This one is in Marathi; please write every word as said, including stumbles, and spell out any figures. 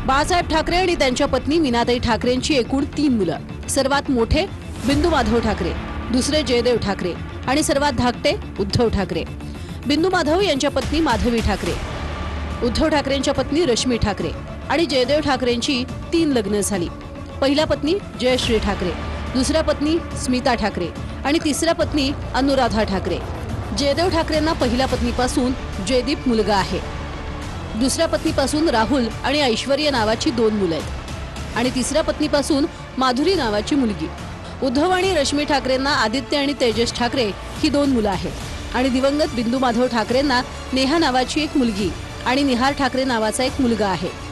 बाळासाहेब ठाकरे आणि त्यांच्या पत्नी मीनाताई ठाकरेंची एकूण तीन मुलं। सर्वात मोठे बिंदू माधव ठाकरे, दुसरे जयदेव ठाकरे आणि सर्वात धाकटे उद्धव ठाकरे। बिंदू माधव यांच्या पत्नी माधवी ठाकरे, उद्धव ठाकरेंच्या पत्नी रश्मी ठाकरे आणि जयदेव ठाकरेंची तीन लग्न झाली। पहिल्या पत्नी जयश्री ठाकरे, दुसऱ्या पत्नी स्मिता ठाकरे आणि तिसऱ्या पत्नी अनुराधा ठाकरे। जयदेव ठाकरेंना पहिल्या पत्नीपासून जयदीप मुलगा आहे, दुसऱ्या पत्नीपासून राहुल आणि ऐश्वर्य नावाची दोन मुलं आहेत आणि तिसऱ्या पत्नीपासून माधुरी नावाची मुलगी। उद्धव आणि रश्मी ठाकरेंना आदित्य आणि तेजस ठाकरे ही दोन मुलं आहेत आणि दिवंगत बिंदू माधव ठाकरेंना नेहा नावाची एक मुलगी आणि निहार ठाकरे नावाचा एक मुलगा आहे।